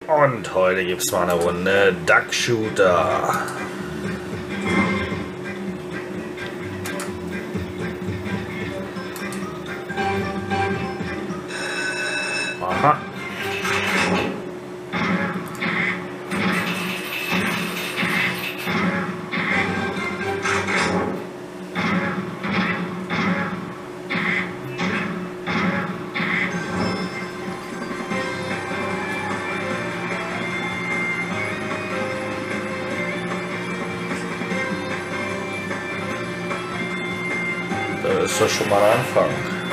Und heute gibt es mal eine Runde Duck Shooter. Aha. Das ist doch schon mal ein Anfang.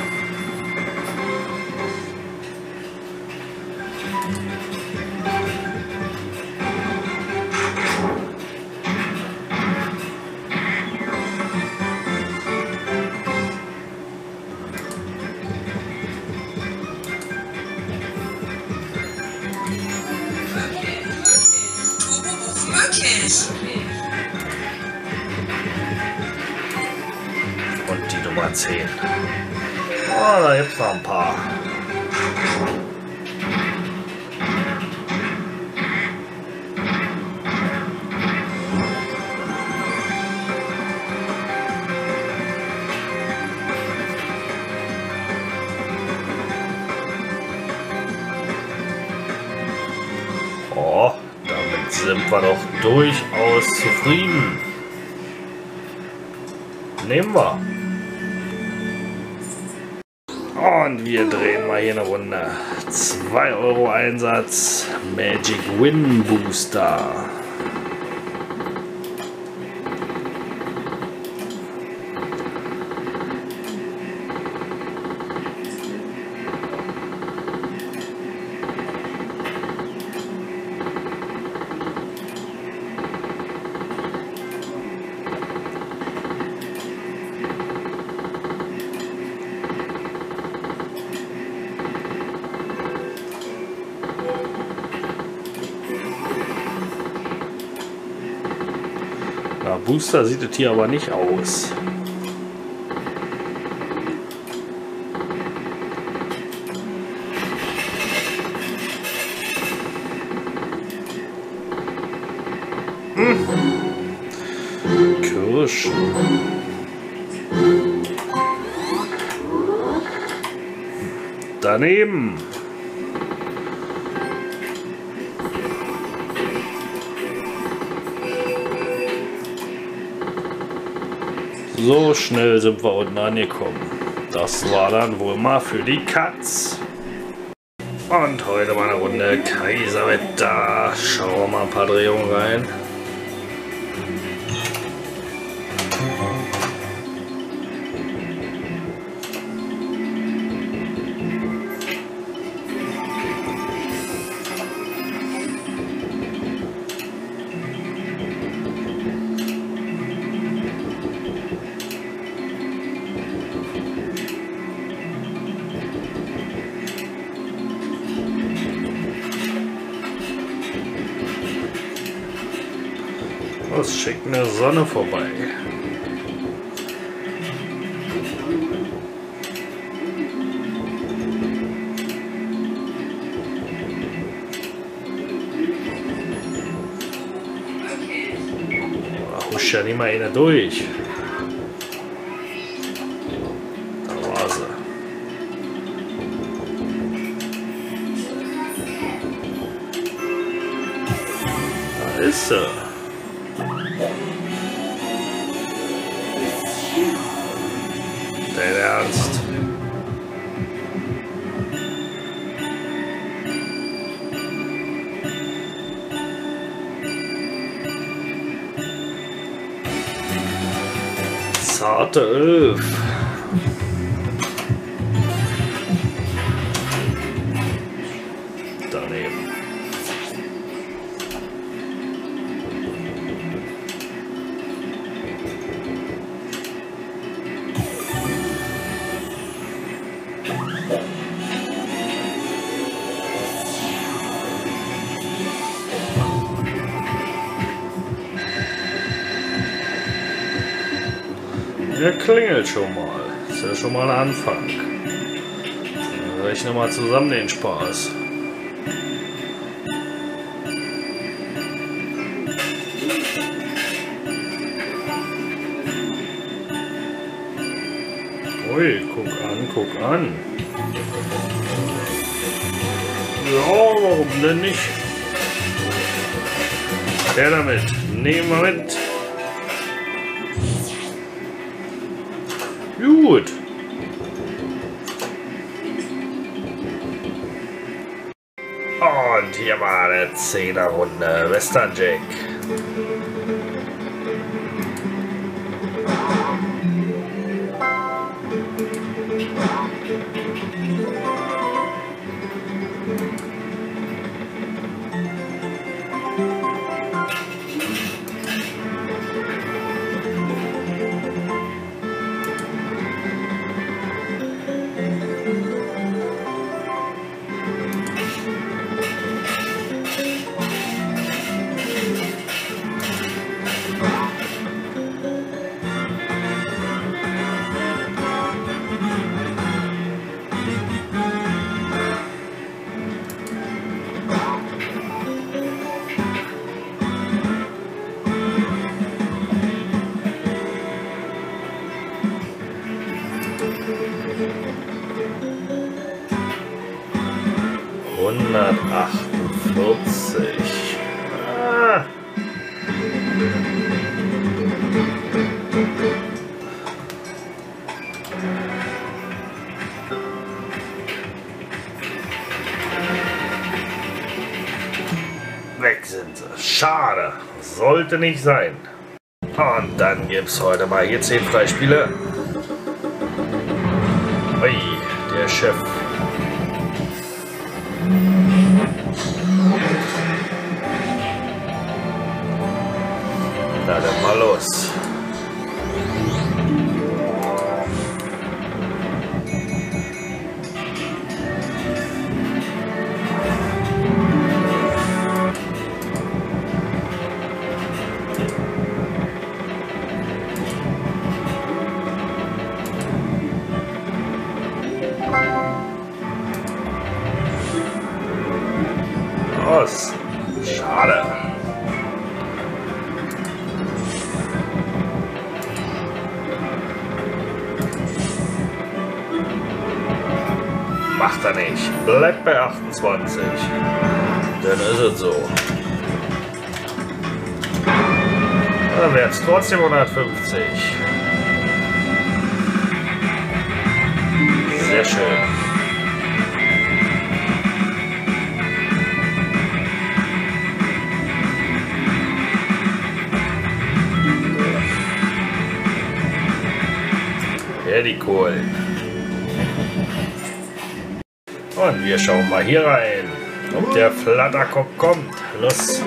Und die Nummer 10. Oh, da gibt es noch ein paar. Oh, damit sind wir doch durchaus zufrieden. Nehmen wir. Und wir drehen mal hier eine Runde. 2 Euro Einsatz. Magic Win Booster. Na, Booster sieht es hier aber nicht aus. Kirschen. Daneben. So schnell sind wir unten angekommen. Das war dann wohl mal für die Katz. Und heute mal eine Runde Kaiserwetter. Schauen wir mal ein paar Drehungen rein. Es schickt eine Sonne vorbei. Da huscht ja nicht mal einer durch. Da war sie. Da ist sie. Dein Ernst? Zarte 11. Daneben. Der klingelt schon mal. Ist ja schon mal ein Anfang. Dann rechne mal zusammen den Spaß. Ui, guck an, guck an. Ja, warum denn nicht? Der damit. Nehmen wir mit. Gut. Und hier war eine 10er Runde Western Jack. Ah. Weg sind sie. Schade. Sollte nicht sein. Und dann gibt's heute mal hier 10 Freispiele. Ui, der Chef. Na dann mal los. Los. Schade. Macht er nicht. Bleibt bei 28. Dann ist es so. Dann wäre es trotzdem 150. Sehr schön. Ja, die Kohlen. Und wir schauen mal hier rein, ob der Flatterkopf kommt. Los.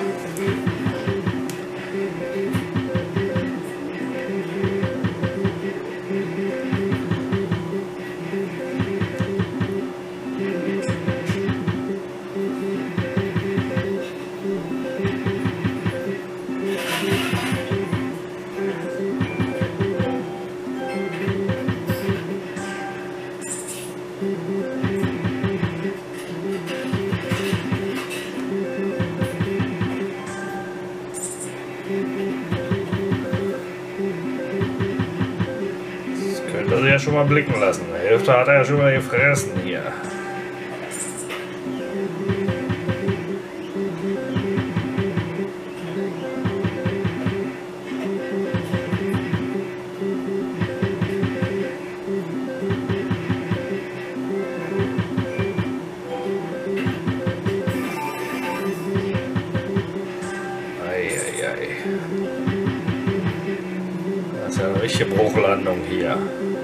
Das ja schon mal blicken lassen. Die Hälfte hat er ja schon mal gefressen hier. Eieiei. Das ist ja eine richtige Bruchlandung hier.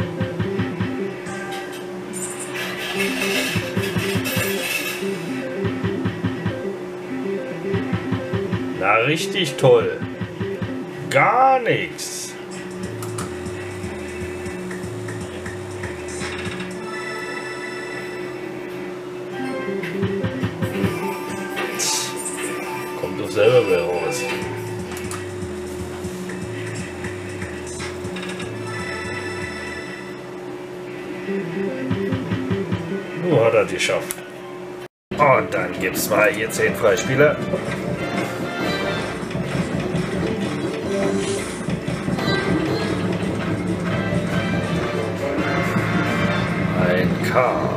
Na, richtig toll. Gar nichts. Kommt doch selber wieder raus. Nur hat er die geschafft. Und dann gibt's mal hier 10 Freispiele. K.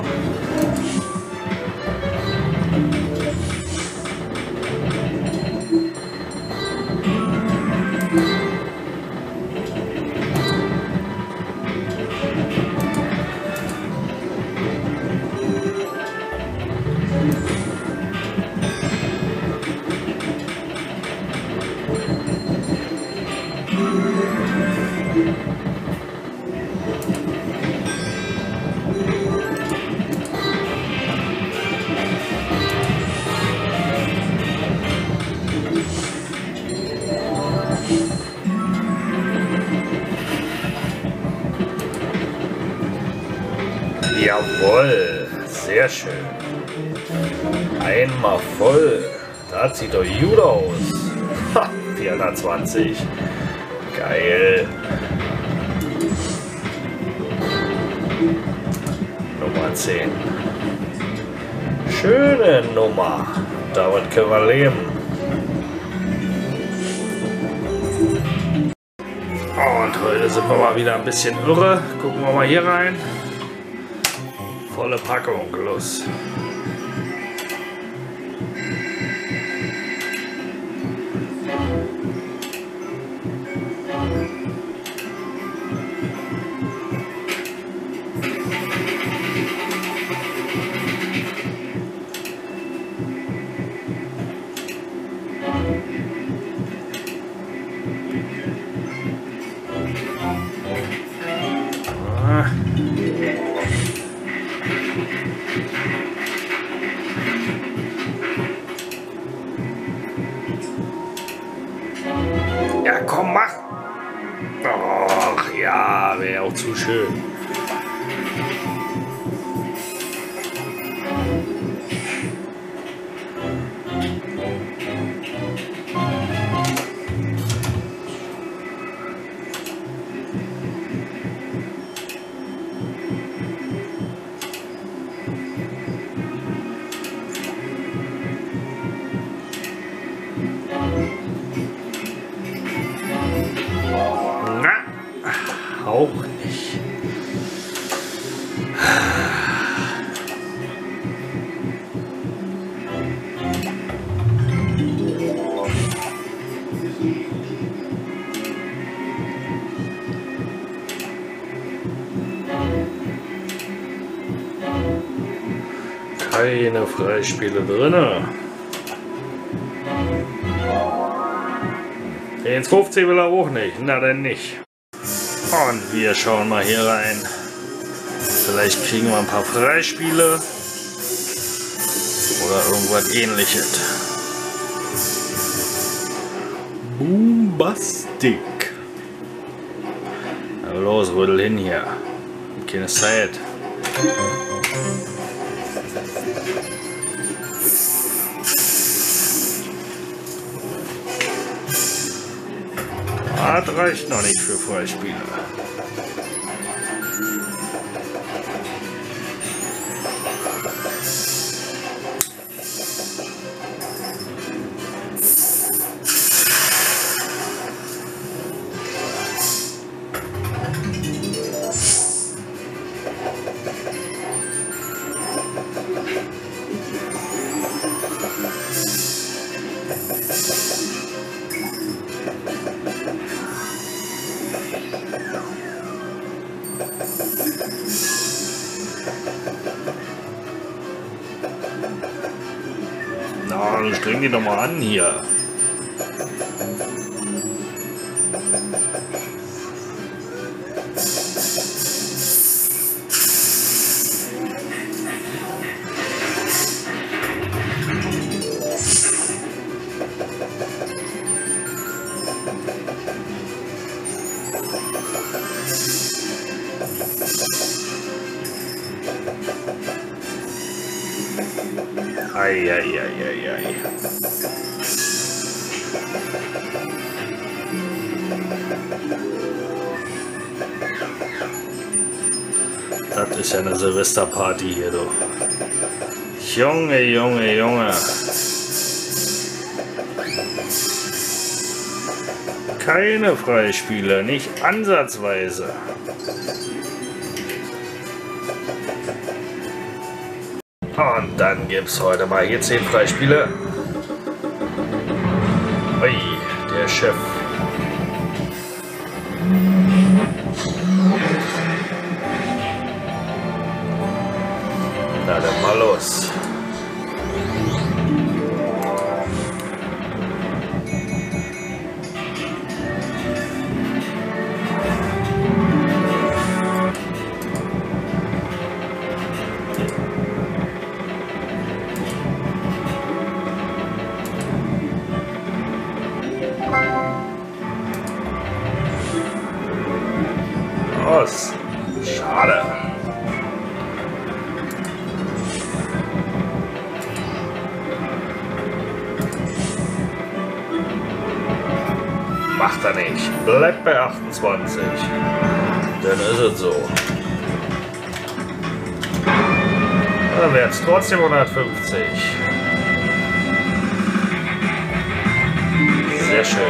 Jawohl, sehr schön. Einmal voll. Das sieht doch gut aus. Ha, 420. Geil. Nummer 10. Schöne Nummer. Damit können wir leben. Und heute sind wir mal wieder ein bisschen irre. Gucken wir mal hier rein. Volle Packung, los. Ja, komm, mach! Ach ja, wäre auch zu schön. Auch nicht. Keine Freispiele drinne. 10,50 will er auch nicht. Na denn nicht. Und wir schauen mal hier rein. Vielleicht kriegen wir ein paar Freispiele oder irgendwas Ähnliches. Boombastic. Na los, rüttel hin hier. Keine Zeit. Das reicht noch nicht für Freispiele. Na, dann streng die doch mal an hier. Ei. Das ist ja eine Silvesterparty hier, du. Junge. Keine Freispiele, nicht ansatzweise. Und dann gibt es heute mal hier 10 Freispiele. Ui, der Chef. Na dann mal los. Aus. Schade. Macht er nicht. Bleibt bei 28. Dann ist es so. Dann wäre es trotzdem 150. Sehr schön.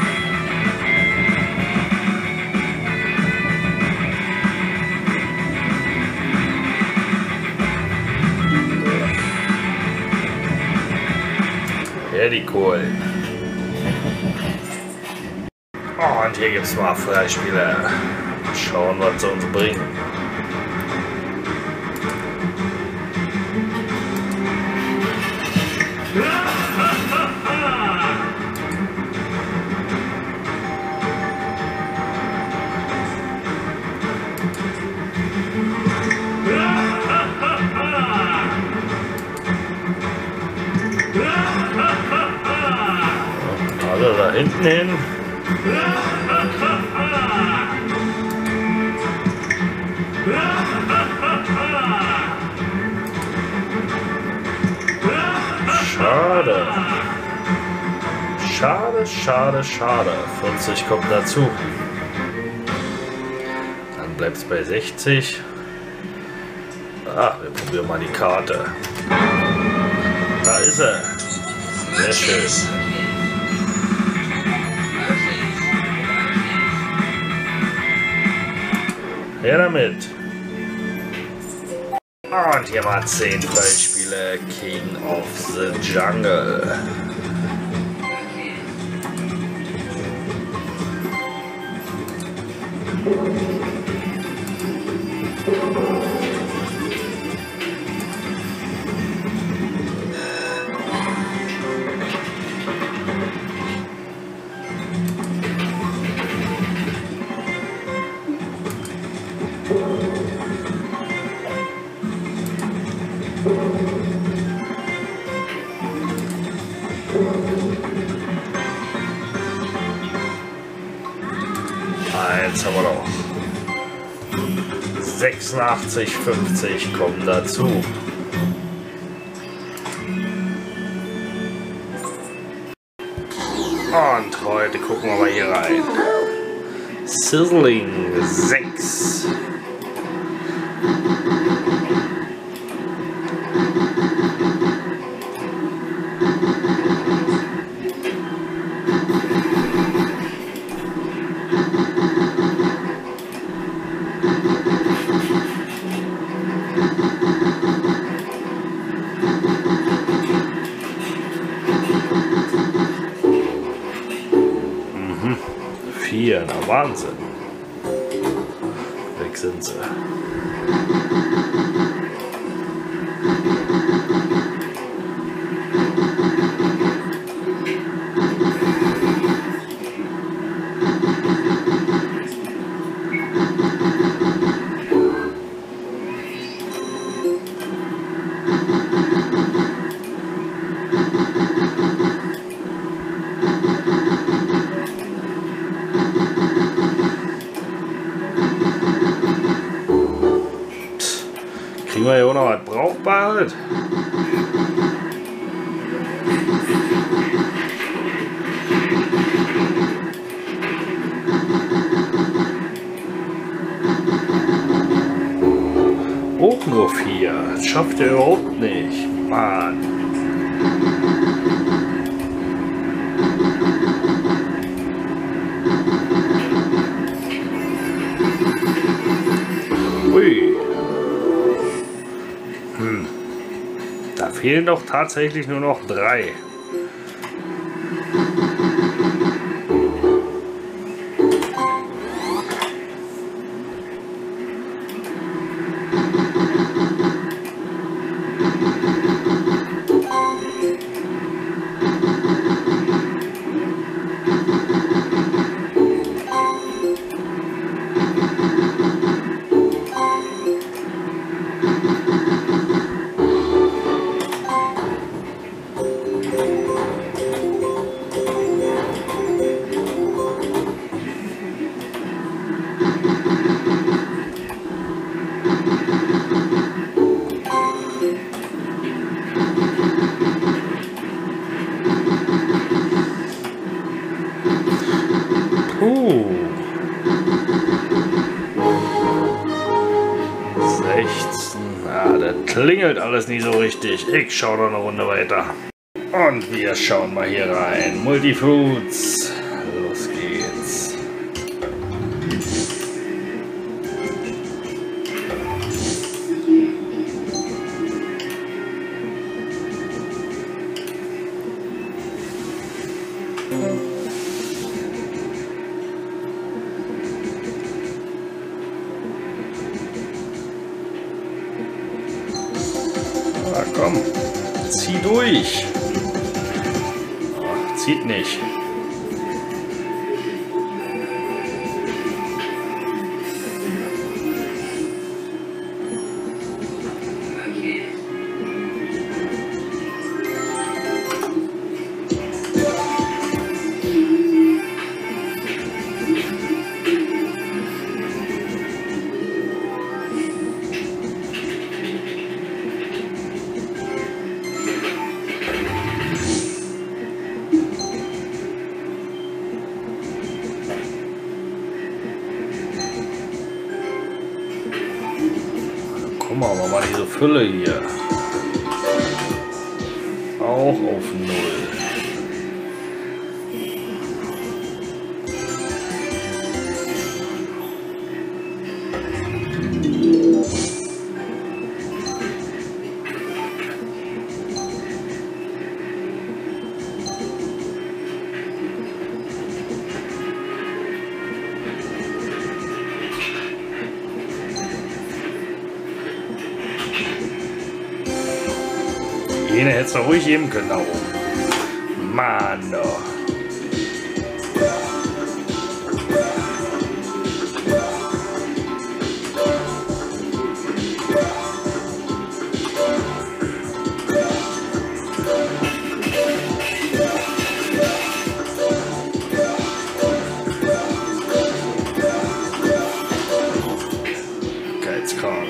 Ja, die Kohlen. Oh, und hier gibt es mal Freispiele. Schauen, was sie uns bringen. Also da hinten hin. Schade. Schade, schade, schade. 40 kommt dazu. Dann bleibt es bei 60. Ah, wir probieren mal die Karte. Da ist er. Sehr schön. Her damit. Und hier mal 10 Freispiele. King of the Jungle. Eins haben wir noch. 86,50 kommen dazu. Und heute gucken wir mal hier rein. Sizzling 6. Na Wahnsinn. Weg sind sie. Kriegen wir ja auch noch was Brauchbares? Auch nur 4. Das schafft er überhaupt nicht. Mann. Ui. fehlen doch tatsächlich nur noch 3. Klingelt alles nicht so richtig. Ich schaue noch eine Runde weiter. Und wir schauen mal hier rein. Multifruits. Los geht's. Na komm, zieh durch. Ach, zieht nicht. Guck mal, aber mal diese Fülle hier. Auch auf 0. Jene hätte es doch ruhig geben können da oben. Mann doch. Geizkram.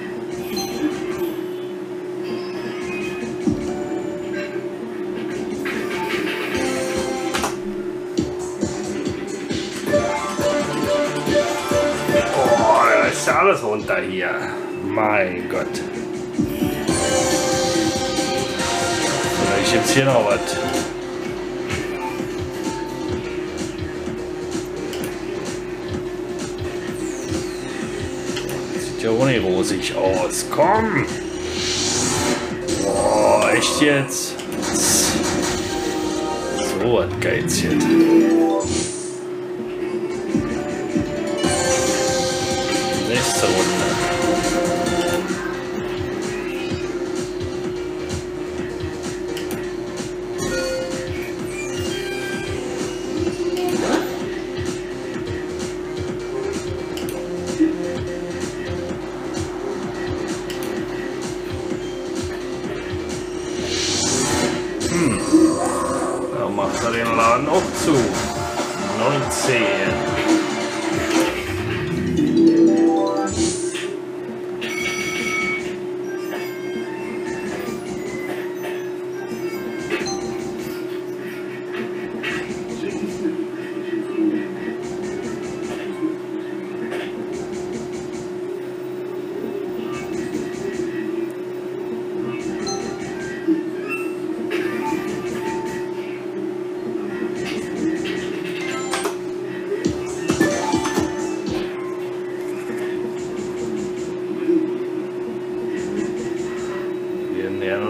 Ist ja alles runter hier. Mein Gott. Vielleicht gibt's hier noch was. Sieht ja auch nicht rosig aus. Komm! Boah, echt jetzt? So was Geizchen. Nächste Runde. Da macht er den Laden auch zu. 19.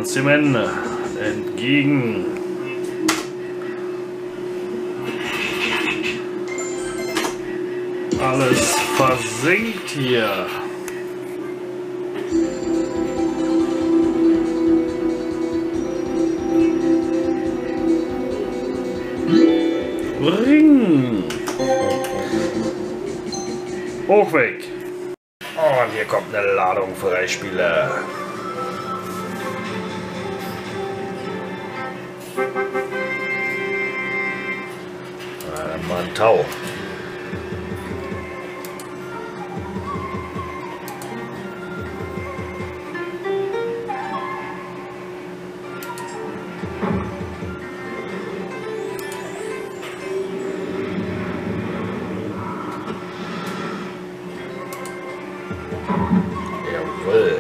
dem Ende entgegen. Alles versinkt hier. Ring. Hoch weg. Und hier kommt eine Ladung Freispieler. Mal ein Tau. Jawohl.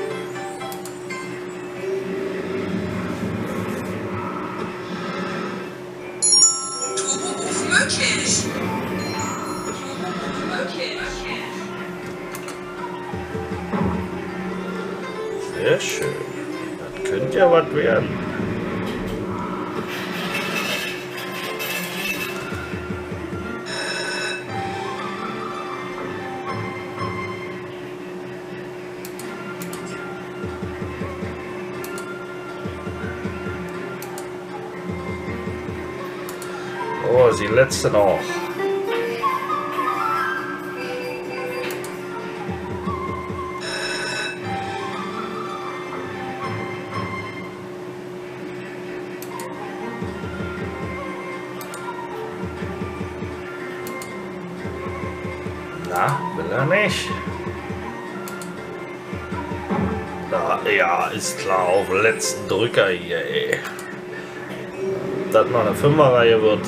Sehr schön. Das könnte ja was werden. Oh, die letzte noch. Na, will er nicht? Na, ja, ist klar, auf den letzten Drücker hier, ey. Dass noch eine Fünferreihe wird.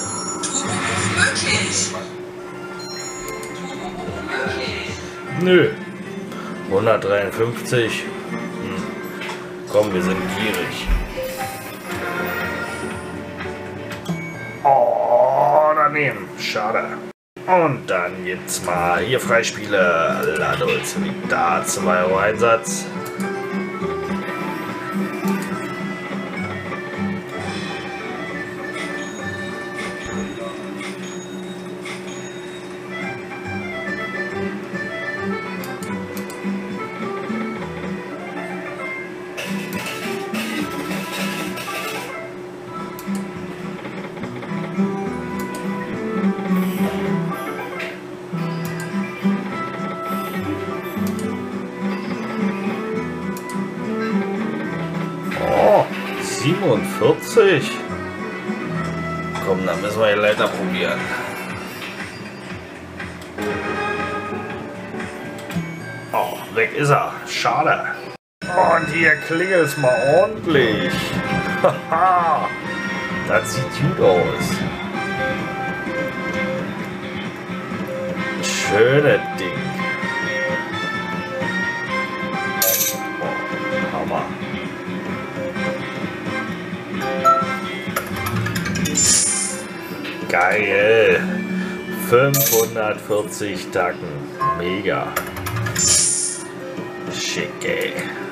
Nö. 153. Komm, wir sind gierig. Oh, daneben. Schade. Und dann gibt's mal hier Freispiele. La Dolce Vita, 2 Euro Einsatz. Oh, 47. Komm, dann müssen wir die Leiter probieren. Oh, weg ist er. Schade. Und hier klingelt's mal ordentlich. Haha, das sieht gut aus. Schönes Ding. Oh, Hammer. Geil. 540 Tacken. Mega. Schick, ey.